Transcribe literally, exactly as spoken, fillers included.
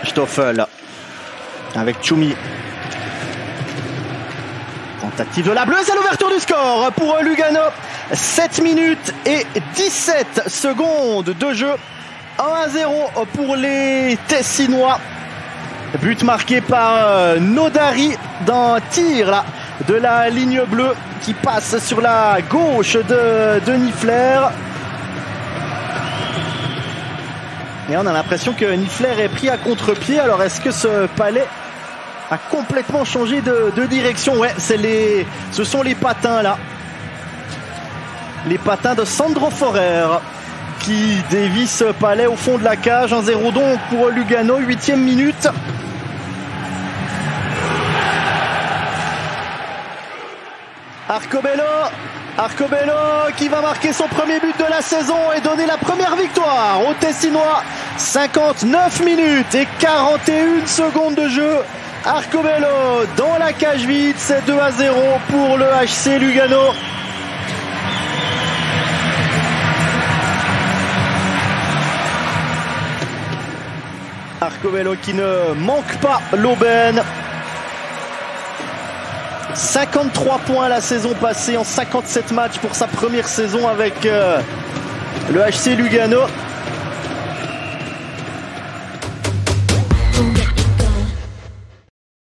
Stoffel avec Choumi. Tentative de la bleue, c'est l'ouverture du score pour Lugano. sept minutes et dix-sept secondes de jeu. un à zéro pour les Tessinois. But marqué par Nodari d'un tir là, de la ligne bleue qui passe sur la gauche de, de Niffler. Et on a l'impression que Niffler est pris à contre-pied. Alors est-ce que ce palais a complètement changé de, de direction? Ouais, c'est les, ce sont les patins là. Les patins de Sandro Forer qui dévie ce palais au fond de la cage. un zéro donc pour Lugano, huitième minute. Arcobello, Arcobello qui va marquer son premier but de la saison et donner la première victoire aux Tessinois. cinquante-neuf minutes et quarante et une secondes de jeu. Arcobello dans la cage vide, c'est deux à zéro pour le H C Lugano. Arcobello qui ne manque pas l'aubaine. cinquante-trois points la saison passée en cinquante-sept matchs pour sa première saison avec euh, le H C Lugano.